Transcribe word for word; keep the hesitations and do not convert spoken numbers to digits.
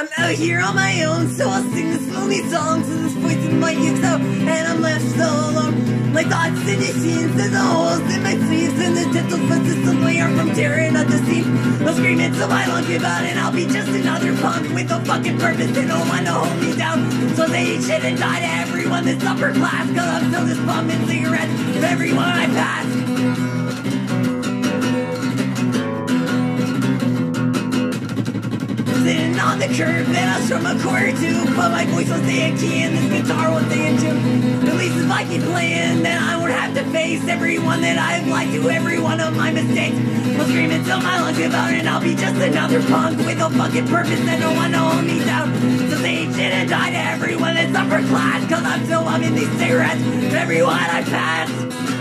I'm out here on my own, so I'll sing this lonely song till this poison mic gets out, and I'm left so alone. My thoughts and issues, and the holes in my sleeves, and the dental fusses of my arm from tearing up the seam. I'll scream until my lungs give out, and I'll be just another punk with no fucking purpose and no one to hold me down. So they eat shit and die to everyone that's upper class, cause I'm still just bumming cigarettes of everyone I pass. Sitting on the curb, and I'll strum a chord or two, but my voice will stay in key and this guitar will stay in tune. At least if I keep playing, then I won't have to face everyone that I've lied to, every one of my mistakes. I'll scream until my lungs give out, and I'll be just another punk with no fucking purpose and no one to hold me down. So they eat shit and die to everyone that's upper class, cause I'm still bumming these cigarettes, everyone I pass.